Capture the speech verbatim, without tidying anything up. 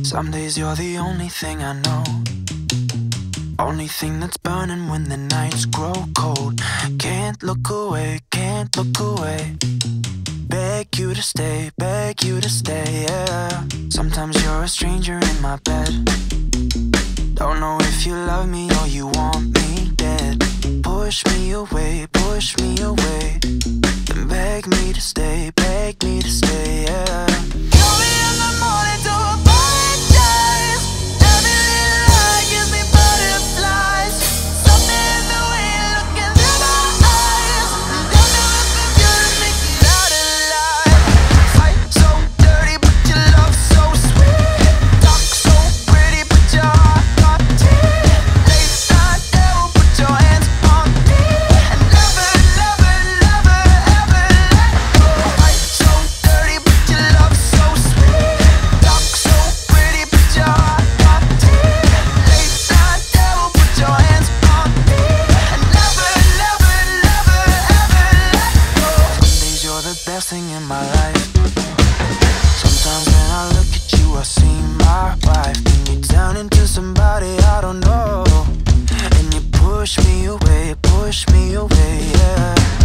Some days you're the only thing I know, only thing that's burning when the nights grow cold. Can't look away, can't look away. Beg you to stay, beg you to stay, yeah. Sometimes you're a stranger in my bed. Don't know if you love me or you want me dead. Push me away, push me away, then beg me to stay, beg me to stay, yeah. Call me in the morning to apologize. Every little lie gives me butterflies. Something in the way you're looking through my eyes. Don't know if it's you to make me out alive. Fight so dirty, but your love so sweet. Talk so pretty, but your heart got teeth. Late night devil, put your hands on me. And never, never, never, ever let go. Fight so dirty, but your love so sweet. Talk so pretty, but your heart got teeth. Late night devil, put your hands on me. And never, never, never, ever let go. Some days you're the best thing in my life. Sometimes when I look at you, I see my wife. Then you turn into somebody I don't know, and you push me away, push me away, yeah.